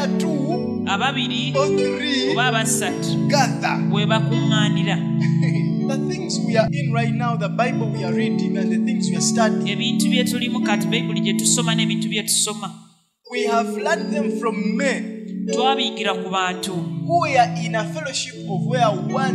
where two ababiri or three oba abasatu gather. bwe bakuŋŋaanira. The things we are in right now, the Bible we are reading and the things we are studying, Ebintu bye tulimu kati Bayibuli gye tusoma n'ebintu bye tusoma we have learned them from men twabiyigira ku bantu who were in a fellowship of where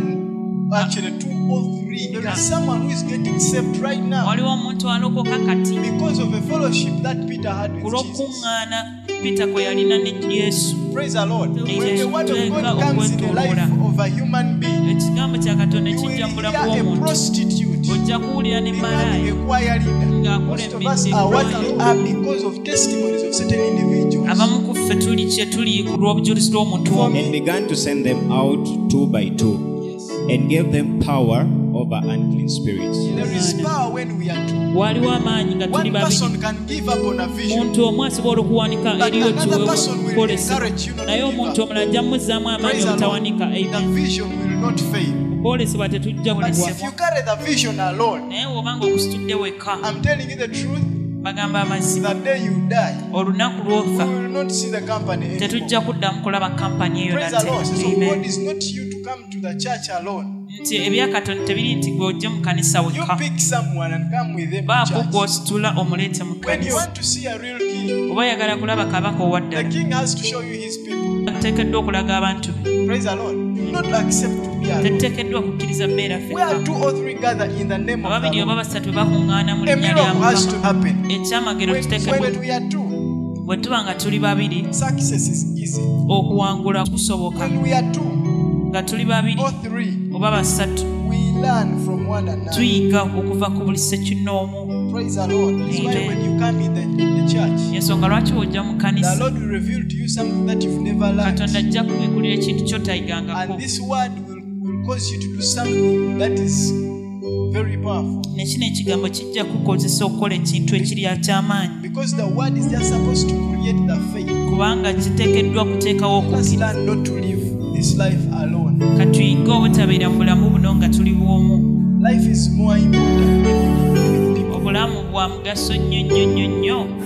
one, actually two or three. There is someone who is getting saved right now waliwo omuntu alokoka kati because of a fellowship that Peter had with Jesus. kulw'okuŋŋaana Peter kwe yalina ne Yesu. Praise the Lord. When the word of God comes in the life of a human being, Ekigambo kya Katonda you will kijja mu bulamu hear a bw'omuntu. prostitute Ojja kuwulira ne malaaya becoming a choir leader. Most of us are what we are because of testimonies of certain individuals. abamu ku ffe tuli kye tuli ku lw'obujulizi lw'omuntu omu. And began to send them out 2 by 2 and gave them power over unclean spirits. There is power when we are two. Waliwo amaanyi nga tuli One babiri. person can give up on a vision, Omuntu omu asobola okuwanika but eriyo another person will kiwekolesa encourage you not naye to give omuntu up. omulala ajja mmuzzaamu amaanyi Praise the Lord. obutawanika. The vision will not fail. okwolesebwa tetujja But if you kulesebwa. carry the vision alone, Naye bw'obanga okusitudde wekka I'm telling you the truth, bagamba amazima the day you die, olunaku you lw'ofa will not see the company anymore. tetujja kuddamu kulaba kampani eyo Praise the Lord. So nate. God Amen. is not you to come to the church alone. Nti ebya Katonda tebiri nti gwe ojje mu kanisa You wekka. pick someone and come with them to Baako church. gw'ositula omuleete mu When you kanisa. want to see a real king, Oba oyagala kulaba kabaka owa the ddala king has to show you his people. teekeddwa okulaga abantu be. Praise the Lord. Not accept to be alone. Tetuteekeddwa kukkiriza mbeera Where ffekka. 2 or 3 gather in the name of the ababiri oba Lord, basatu bakuŋŋaana mu a linnya lya miracle has to Mukama. happen. Ekyamagero When kiteekeddwa. we are two, Bwe tuba nga tuli babiri success is easy. okuwangula kusoboka. When we are two Nga tuli babiri or 3, oba basatu we learn from one another. tuyiga okuva ku buli ssekinnoomu. Praise the Lord. That's why Amen. when you come in the church, Ensonga lwaki wojja mu the kanisa Lord will reveal to you something that you've never Katonda learned. ajja kubigulira ekintu ky'otayigangako. And this word will cause you to do something that is very powerful. Ne kino ekigambo kijja kukozesa okukola ekintu ekiri ky'amaanyi Because the word is just supposed to create the faith. kubanga kiteekeddwa kuteekawo Let us okukkiriza. learn not to live this life alone. Katuyige obutabeera mu bulamu buno nga tuli bwomu. Life is more important when you live with people. Obulamu bwa mugaso nnyo nnyo nnyo nnyo